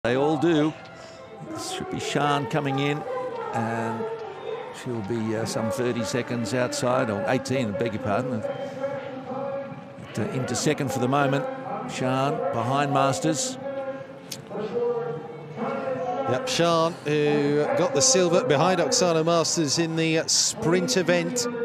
They all do. This should be Shan coming in, and she'll be some 30 seconds outside, or 18, I beg your pardon. Into second for the moment. Shan behind Masters. Yep, Shan, who got the silver behind Oksana Masters in the sprint event.